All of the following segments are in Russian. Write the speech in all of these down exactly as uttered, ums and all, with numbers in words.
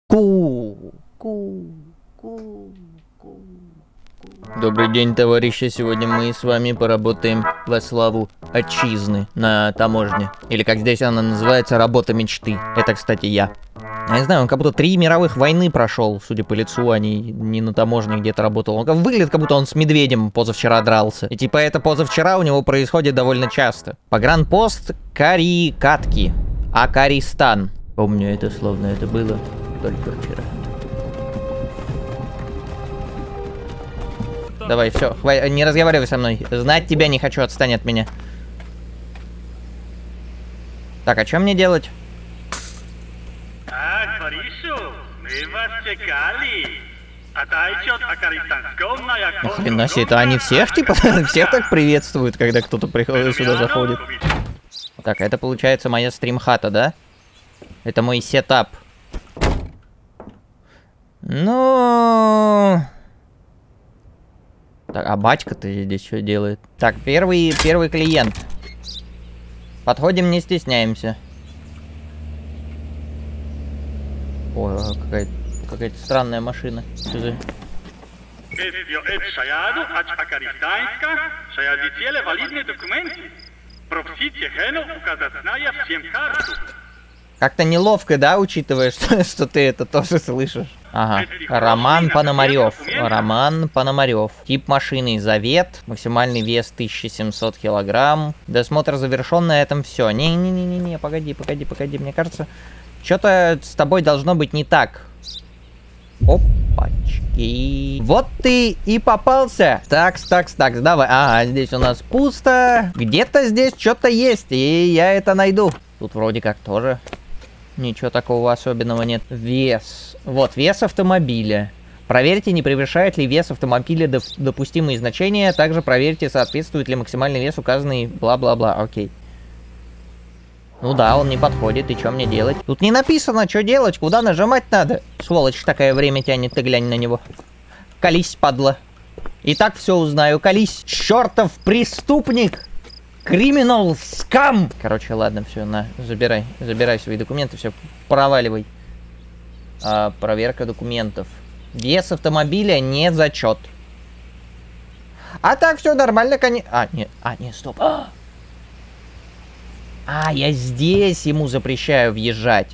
Ку, ку, ку, ку. Добрый день, товарищи. Сегодня мы с вами поработаем во славу отчизны на таможне. Или как здесь она называется, работа мечты. Это, кстати, я. Я не знаю, он как будто три мировых войны прошел, судя по лицу, а не, не на таможне где-то работал. Он выглядит, как будто он с медведем позавчера дрался. И типа это позавчера у него происходит довольно часто. Погранпост Карикатки. Акаристан. Помню это, словно это было только вчера. Давай, все, хватит, не разговаривай со мной. Знать тебя не хочу, отстань от меня. Так, а что мне делать? Так, Борису, мы вас чекали. Отойдет акаристанская. Ни хрена себе, это они всех, типа, всех так приветствуют, когда кто-то приходит сюда, заходит. Так, это получается моя стримхата, да? Это мой сетап. Ну... Так, а батька-то здесь что делает? Так, первый, первый клиент. Подходим, не стесняемся. Ой, какая-то какая-то странная машина. Что за... Как-то неловко, да, учитывая, что, что ты это тоже слышишь? Ага. Роман Пономарев. Роман Пономарев. Тип машины Завет. Максимальный вес тысяча семьсот килограмм. Досмотр завершен, на этом все. Не-не-не-не, погоди, погоди, погоди. Мне кажется, что-то с тобой должно быть не так. Опачки. Вот ты и попался. Такс, такс, такс, давай. Ага, здесь у нас пусто. Где-то здесь что-то есть, и я это найду. Тут вроде как тоже ничего такого особенного нет. Вес. Вот, вес автомобиля. Проверьте, не превышает ли вес автомобиля доп допустимые значения. Также проверьте, соответствует ли максимальный вес указанный бла-бла-бла. Окей. Ну да, он не подходит. И что мне делать? Тут не написано, что делать, куда нажимать надо. Сволочь такое время тянет, ты глянь на него. Колись, падла. И так все узнаю. Колись, чертов преступник. Криминал, скам! Короче, ладно, все, на, забирай, забирай свои документы, все, проваливай. А, проверка документов. Вес автомобиля не зачет. А так все нормально, конечно. А, нет, а, нет, стоп. А! а, я здесь ему запрещаю въезжать.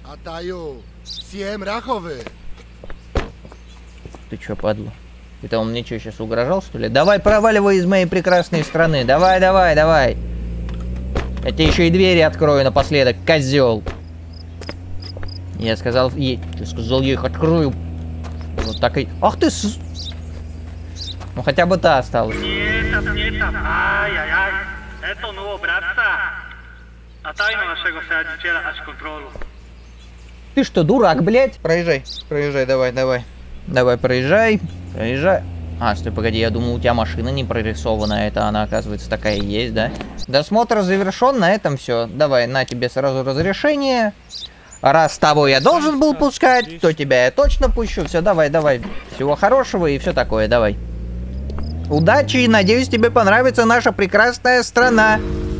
Ты че, падла? Это он мне что, сейчас угрожал, что ли? Давай, проваливай из моей прекрасной страны. Давай, давай, давай. Я тебе еще и двери открою напоследок, козел. Я сказал, я, я сказал, я их открою. Вот так и... Ах ты с... Ну хотя бы та осталась. Ты что, дурак, блядь? Проезжай, проезжай, давай, давай. Давай, проезжай, проезжай. А, стой, погоди, я думал, у тебя машина не прорисована, это она, оказывается, такая и есть, да? Досмотр завершен, на этом все. Давай, на тебе сразу разрешение. Раз того я должен был пускать, то тебя я точно пущу. Все, давай, давай. Всего хорошего и все такое, давай. Удачи и надеюсь, тебе понравится наша прекрасная страна.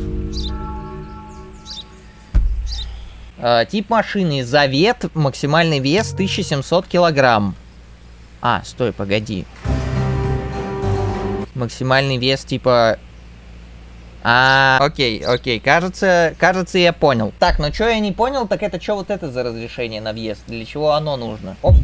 А, тип машины Завет, максимальный вес тысяча семьсот килограмм. А, стой, погоди. Максимальный вес типа... А, окей, окей, кажется, кажется, я понял. Так, ну что я не понял, так это что вот это за разрешение на въезд? Для чего оно нужно? Опа.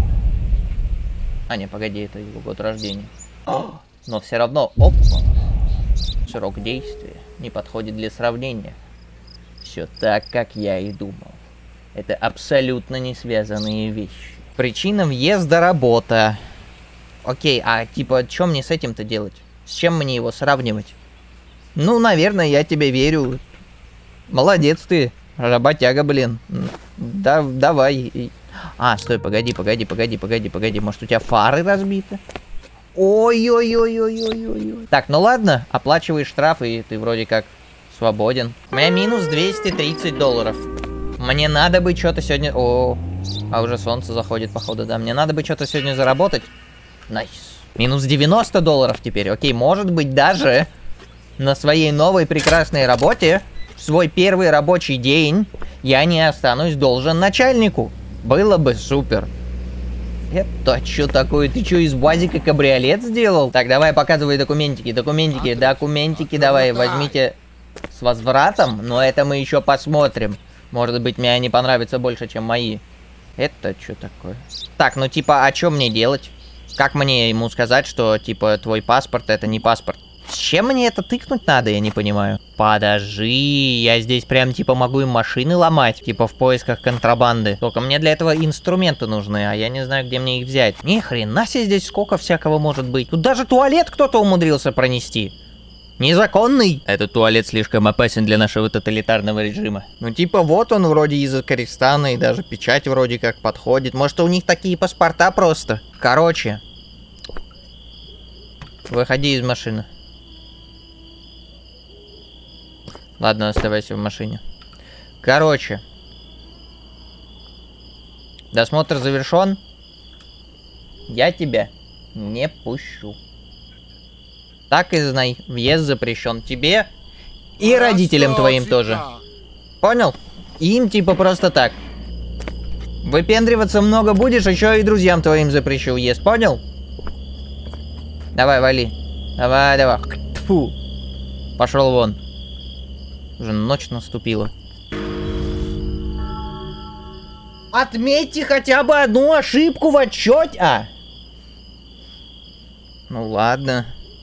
А, не, погоди, это его год рождения. О, но все равно, опа. Срок действия не подходит для сравнения. Все так, как я и думал. Это абсолютно не связанные вещи. Причина въезда — работа. Окей, а типа, что мне с этим-то делать? С чем мне его сравнивать? Ну, наверное, я тебе верю. Молодец ты, работяга, блин. Да, давай. А, стой, погоди, погоди, погоди, погоди, погоди. Может, у тебя фары разбиты? Ой-ой-ой-ой-ой-ой-ой. Так, ну ладно, оплачивай штраф, и ты вроде как свободен. У меня минус двести тридцать долларов. Мне надо бы что-то сегодня... О, а уже солнце заходит, походу, да. Мне надо бы что-то сегодня заработать. Найс. Минус девяносто долларов теперь. Окей, может быть, даже на своей новой прекрасной работе, в свой первый рабочий день, я не останусь должен начальнику. Было бы супер. Это что такое? Ты что, из базика кабриолет сделал? Так, давай, показывай документики, документики, документики давай, возьмите с возвратом, но это мы еще посмотрим. Может быть, мне они понравятся больше, чем мои. Это что такое? Так, ну типа, а что мне делать? Как мне ему сказать, что типа твой паспорт это не паспорт? С чем мне это тыкнуть надо, я не понимаю. Подожди, я здесь прям типа могу им машины ломать, типа в поисках контрабанды. Только мне для этого инструменты нужны, а я не знаю, где мне их взять. Ни хрена себе здесь сколько всякого может быть. Тут даже туалет кто-то умудрился пронести. Незаконный. Этот туалет слишком опасен для нашего тоталитарного режима. Ну типа вот он вроде из Азербайджана и даже печать вроде как подходит. Может у них такие паспорта просто. Короче. Выходи из машины. Ладно, оставайся в машине. Короче. Досмотр завершен. Я тебя не пущу. Так и знай, въезд запрещен тебе и родителям твоим тоже. Понял? Им типа просто так. Выпендриваться много будешь, еще и друзьям твоим запрещу въезд, понял? Давай, вали. Давай, давай. Фу. Пошел вон. Уже ночь наступила. Отметьте хотя бы одну ошибку в отчете. А. Ну ладно.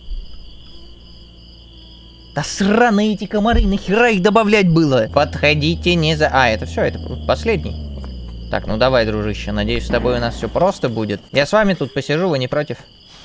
Да сраные эти комары, нахера их добавлять было? Подходите, не за... А, это все, это последний. Так, ну давай, дружище, надеюсь, с тобой у нас все просто будет. Я с вами тут посижу, вы не против?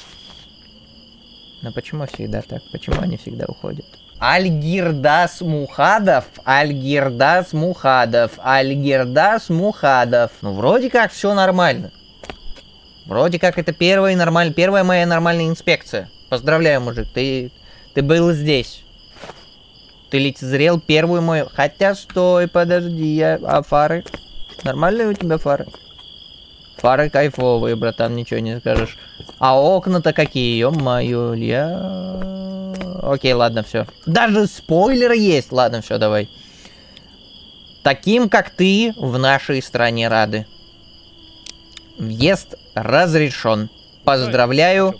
Но почему всегда так? Почему они всегда уходят? Альгирдас Мухадов, Альгирдас Мухадов, Альгирдас Мухадов. Ну, вроде как все нормально. Вроде как это первая, нормаль... первая моя нормальная инспекция. Поздравляю, мужик, ты, ты был здесь. Ты лицезрел первую мою... Хотя, стой, подожди, я... А фары? Нормальные у тебя фары? Фары кайфовые, братан, ничего не скажешь. А окна-то какие, ё-моё, я... Окей, ладно, все. Даже спойлер есть. Ладно, все, давай. Таким, как ты, в нашей стране рады. Въезд разрешен. Поздравляю.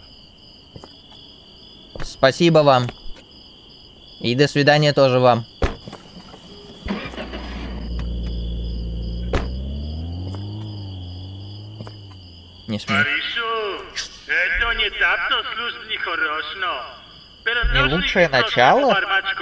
Спасибо вам. И до свидания тоже вам. Не смею. Не лучшее начало?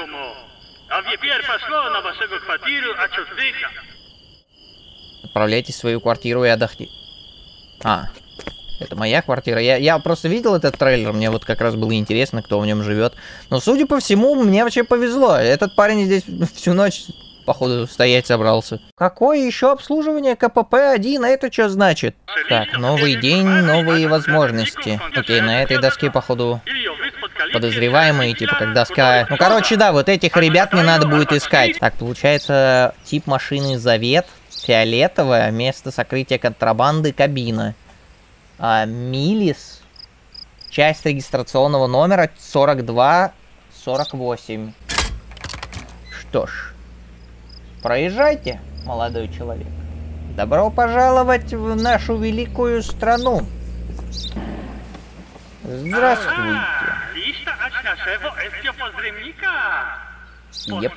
Отправляйтесь в свою квартиру и отдохните. А, это моя квартира. Я, я просто видел этот трейлер, мне вот как раз было интересно, кто в нем живет. Но, судя по всему, мне вообще повезло. Этот парень здесь всю ночь, походу, стоять собрался. Какое еще обслуживание ка пэ пэ один? Это что значит? Так, новый день, новые возможности. Окей, на этой доске, походу, подозреваемые, типа как доска. Ну, короче, да, вот этих ребят мне надо будет искать. Так, получается, тип машины Завет, фиолетовая, место сокрытия контрабанды, кабина. А, Милис, часть регистрационного номера сорок два сорок восемь. Что ж, проезжайте, молодой человек. Добро пожаловать в нашу великую страну. Здравствуйте. Yep.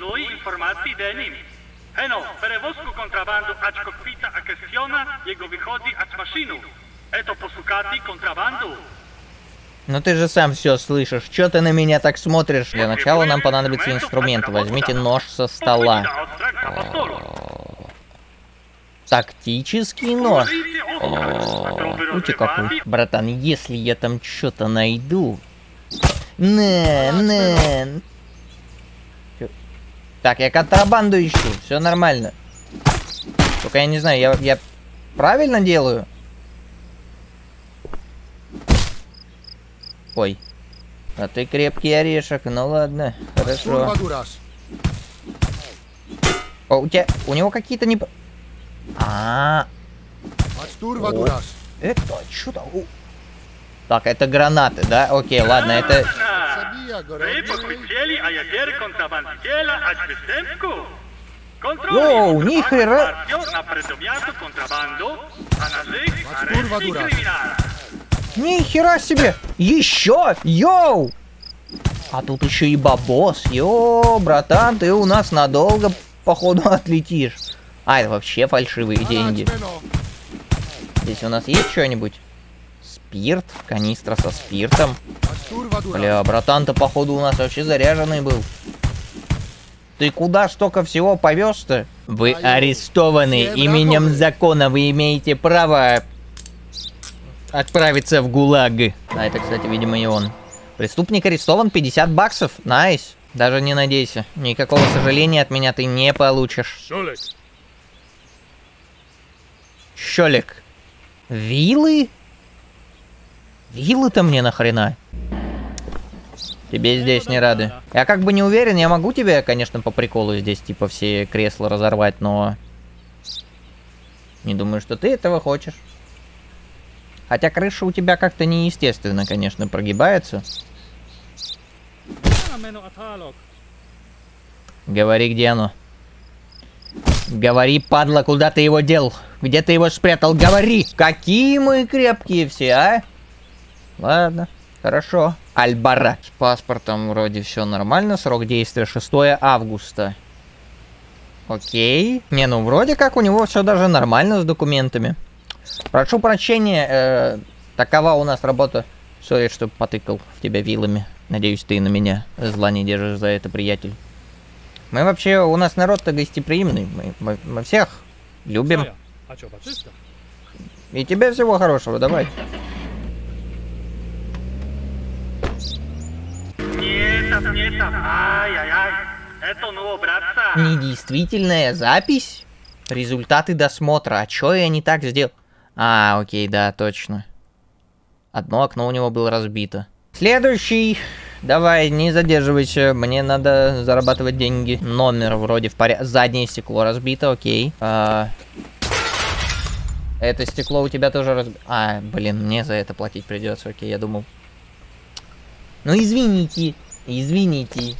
Ну ты же сам все слышишь. Че ты на меня так смотришь? Для начала нам понадобятся инструменты. Возьмите нож со стола. О-о-о. Тактический нож. Ути какой. Братан, если я там что-то найду... Не, не. Так, я контрабанду ищу. Все нормально. Только я не знаю, я, я правильно делаю? Ой. А ты крепкий орешек. Ну ладно, хорошо. О, у тебя... У него какие-то не... А, -а, -а. Это что-то... Так, это гранаты, да? Окей, ладно, это... Йоу, нихера! Ни хера себе! Еще! Йоу! А тут еще и бабос. Йо, братан, ты у нас надолго, походу, отлетишь. А, это вообще фальшивые деньги. Здесь у нас есть что-нибудь? Спирт, канистра со спиртом. Бля, братан-то, походу, у нас вообще заряженный был. Ты куда столько всего повез-то? Вы арестованы именем закона. Вы имеете право отправиться в ГУЛАГ. А это, кстати, видимо, и он. Преступник арестован, пятьдесят баксов. Найс. Даже не надейся. Никакого сожаления от меня ты не получишь. Щелик. Щелик. Вилы? Вилы-то мне нахрена? Тебе здесь не рады. Я как бы не уверен, я могу тебе, конечно, по приколу здесь, типа, все кресла разорвать, но... Не думаю, что ты этого хочешь. Хотя крыша у тебя как-то неестественно, конечно, прогибается. Говори, где оно. Говори, падла, куда ты его дел? Где ты его спрятал? Говори! Какие мы крепкие все, а? Ладно, хорошо. Альбара. С паспортом вроде все нормально. Срок действия шестое августа. Окей. Не, ну вроде как у него все даже нормально с документами. Прошу прощения, э, такова у нас работа. Сори, что потыкал в тебя вилами. Надеюсь, ты на меня зла не держишь за это, приятель. Мы вообще, у нас народ-то гостеприимный. Мы, мы, мы всех любим. И тебе всего хорошего, давай. Недействительная запись? Результаты досмотра. А чё я не так сделал? А, окей, да, точно. Одно окно у него было разбито. Следующий. Давай, не задерживайся. Мне надо зарабатывать деньги. Номер вроде в порядке. Заднее стекло разбито, окей. А... Это стекло у тебя тоже разбито. А, блин, мне за это платить придется. Окей, я думал. Ну, извините. Извините.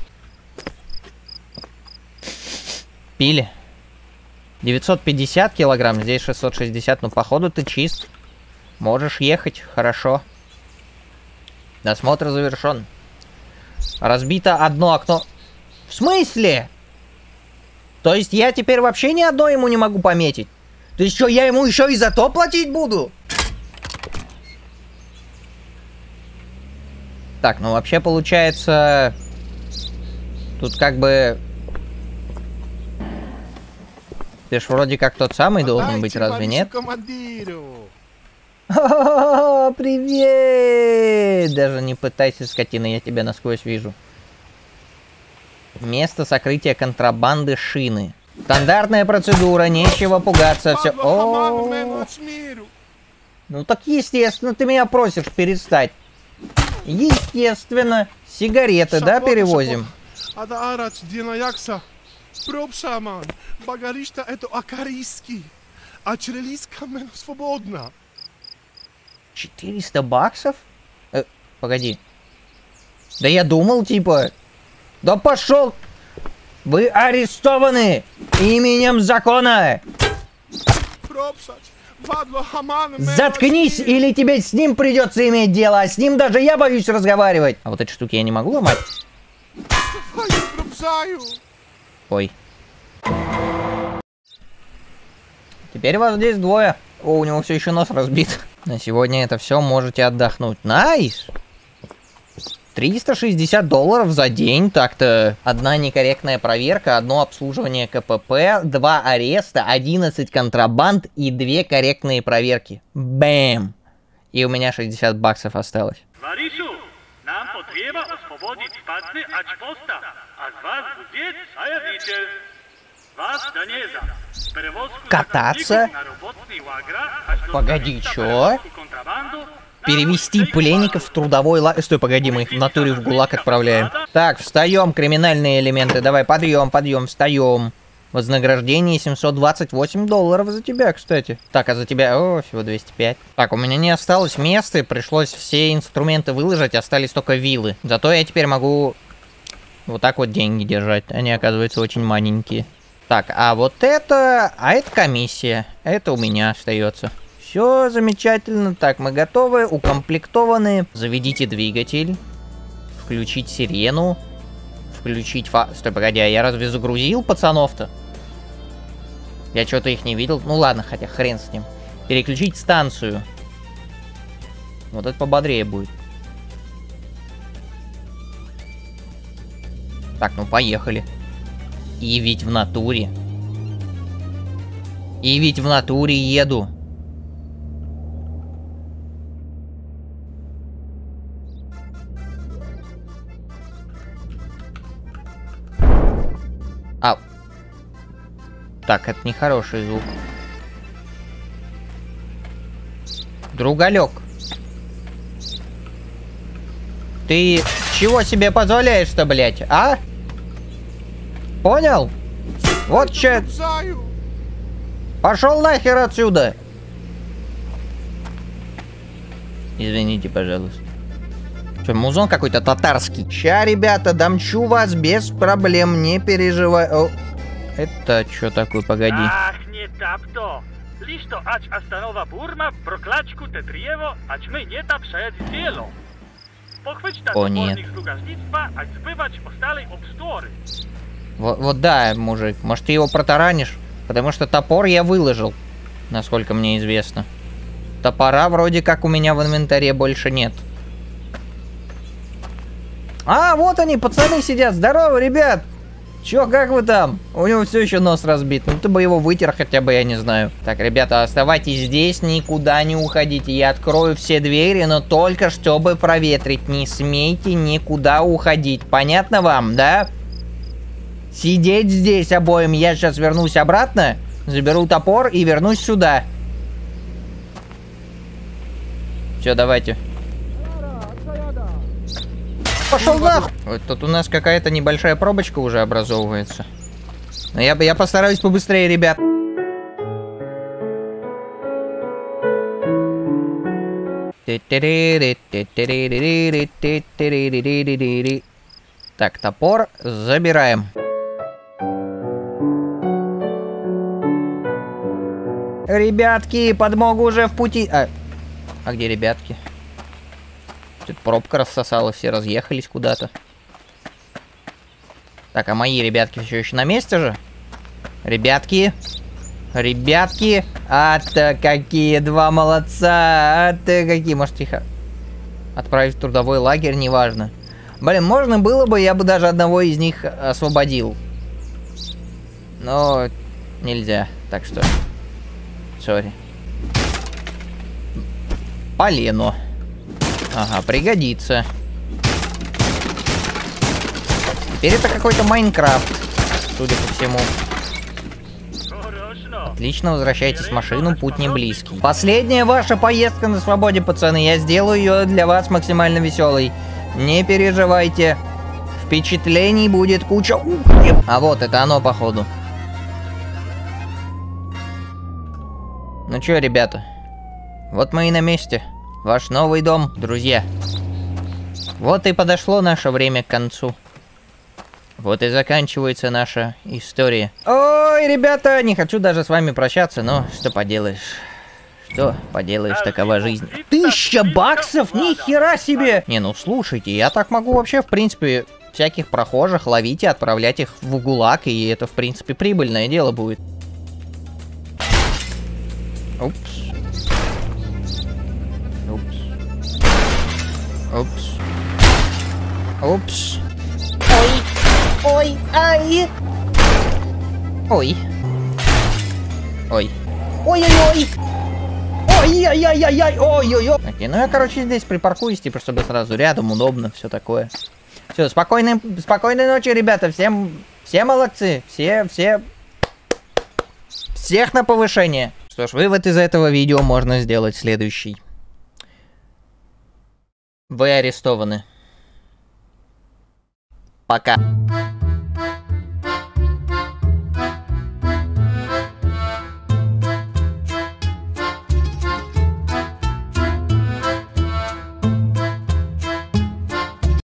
Пили. девятьсот пятьдесят килограмм, здесь шестьсот шестьдесят. Ну, походу, ты чист. Можешь ехать, хорошо. Досмотр завершен. Разбито одно окно. В смысле? То есть я теперь вообще ни одно ему не могу пометить? То есть что, я ему еще и за то платить буду? Так, ну вообще получается... Тут как бы... Ты ж вроде как тот самый должен быть, разве нет? О, привет! Даже не пытайся, скотина, я тебя насквозь вижу. Место сокрытия контрабанды шины. Стандартная процедура, нечего пугаться, все. О, ну так естественно, ты меня просишь перестать. Естественно, сигареты, да, перевозим? четыреста баксов? Э, погоди. Да я думал, типа... Да пошел! Вы арестованы именем закона! Заткнись, или тебе с ним придется иметь дело, а с ним даже я боюсь разговаривать. А вот эти штуки я не могу ломать? Ой. Теперь вас здесь двое. О, у него все еще нос разбит. На сегодня это все, можете отдохнуть. Найс! триста шестьдесят долларов за день, так-то. Одна некорректная проверка, одно обслуживание КПП, два ареста, одиннадцать контрабанд и две корректные проверки. Бэм! И у меня шестьдесят баксов осталось. Варишу, нам потребно освободить пацаны от поста, а с вас будет заявитель. Вас Данеза. Кататься? Погоди, чё? Перевести пленников в трудовой лагерь. Стой, погоди, мы их в натуре в ГУЛАГ отправляем. Так, встаем, криминальные элементы. Давай, подъем, подъем, встаем. Вознаграждение семьсот двадцать восемь долларов за тебя, кстати. Так, а за тебя... О, всего двести пять. Так, у меня не осталось места, и пришлось все инструменты выложить, остались только вилы. Зато я теперь могу вот так вот деньги держать. Они, оказывается, очень маленькие. Так, а вот это... А это комиссия. Это у меня остается. Все замечательно. Так, мы готовы, укомплектованы. Заведите двигатель. Включить сирену. Включить фа... Стой, погоди, а я разве загрузил пацанов-то? Я что-то их не видел. Ну ладно, хотя хрен с ним. Переключить станцию. Вот это пободрее будет. Так, ну поехали. И ведь в натуре. И ведь в натуре еду. А. Так, это нехороший звук. Другалек. Ты чего себе позволяешь-то, блядь, а? Понял? Вот че. Пошел нахер отсюда. Извините, пожалуйста. Че, музон какой-то татарский. Ща, ребята, дамчу вас без проблем, не переживай. О, это что такое, погоди. Ах, не тапто. Лишь то ач останова бурма, проклачку те древо, ач мы не там шаят дело. Похвачь так опорник слугождитства, ач сбывач осталой обсторы. Вот, вот да, мужик, может ты его протаранишь? Потому что топор я выложил, насколько мне известно. Топора вроде как у меня в инвентаре больше нет. А, вот они, пацаны сидят. Здорово, ребят. Чё, как вы там? У него все еще нос разбит. Ну ты бы его вытер хотя бы, я не знаю. Так, ребята, оставайтесь здесь, никуда не уходите. Я открою все двери, но только чтобы проветрить. Не смейте никуда уходить. Понятно вам, да? Сидеть здесь обоим. Я сейчас вернусь обратно, заберу топор и вернусь сюда. Все, давайте. Пошел нахуй! Вот тут у нас какая-то небольшая пробочка уже образовывается. Но я, я постараюсь побыстрее, ребят. Так, топор забираем. Ребятки, подмога уже в пути. А, а где ребятки? Тут пробка рассосала, все разъехались куда-то. Так, а мои ребятки все еще на месте же? Ребятки. Ребятки. А-то какие два молодца. А-то какие. Может, тихо. Отправить в трудовой лагерь, неважно. Блин, можно было бы, я бы даже одного из них освободил. Но нельзя. Так что... Сори. Полено. Ага, пригодится. Теперь это какой-то Майнкрафт, судя по всему. Отлично, возвращайтесь в машину, путь не близкий. Последняя ваша поездка на свободе, пацаны. Я сделаю ее для вас максимально веселой. Не переживайте. Впечатлений будет куча. А вот, это оно, походу. Ну чё, ребята, вот мы и на месте. Ваш новый дом, друзья. Вот и подошло наше время к концу. Вот и заканчивается наша история. Ой, ребята, не хочу даже с вами прощаться, но что поделаешь. Что поделаешь, такова жизнь. Тысяча баксов? Ни хера себе! Не, ну слушайте, я так могу вообще, в принципе, всяких прохожих ловить и отправлять их в ГУЛАГ, и это, в принципе, прибыльное дело будет. Упс. Упс. Упс. Упс. Ой. Ой. Ай. Ой. Ой. Ой-ой-ой. Ой-ой-ой-ой. Ой-ой-ой. Окей, ну я, короче, здесь припаркуюсь, типа, чтобы сразу рядом, удобно, все такое. Все, спокойной, спокойной ночи, ребята. Всем, все молодцы. Все, все... Всех на повышение. Что ж, вывод из этого видео можно сделать следующий. Вы арестованы. Пока.